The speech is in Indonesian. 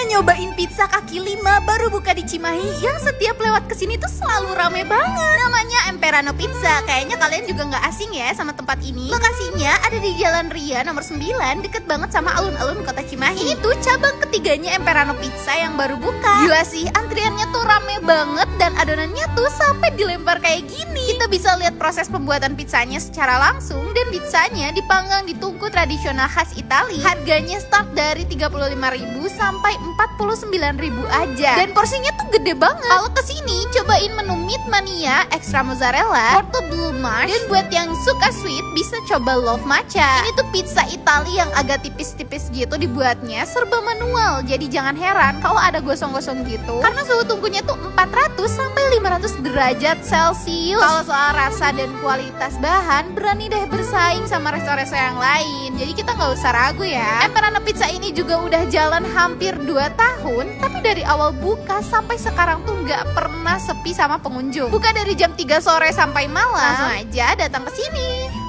nyobain pizza kaki lima baru buka di Cimahi yang setiap lewat kesini tuh selalu rame banget. Namanya Emperano Pizza. Kayaknya kalian juga nggak asing ya sama tempat ini. Lokasinya ada di Jalan Ria nomor 9, deket banget sama alun-alun kota Cimahi. Ini tuh cabang ketiganya Emperano Pizza yang baru buka. Gila sih, antriannya tuh rame banget dan adonannya tuh sampai dilempar kayak gini. Kita bisa lihat proses pembuatan pizzanya secara langsung dan pizzanya dipanggang di tungku tradisional khas Italia. Harganya start dari 35.000 sampai 49.000 aja. Dan porsinya tuh gede banget. Kalau kesini cobain menu Meat Mania extra mozzarella, Porto Blue Marsh, dan buat yang suka sweet bisa coba Love Matcha. Ini tuh pizza Italia yang agak tipis-tipis gitu dibuatnya, serba manual. Jadi jangan heran kalau ada gosong-gosong gitu. Karena suhu tungkunya tuh 400 sampai 500 derajat Celcius. Kalau soal rasa dan kualitas bahan, berani deh bersaing sama resto-resto yang lain. Jadi kita nggak usah ragu ya. Emperano Pizza ini juga udah jalan hampir 2 tahun, tapi dari awal buka sampai sekarang tuh nggak pernah sepi sama pengunjung. Buka dari jam 3 sore sampai malam. Langsung aja datang ke sini.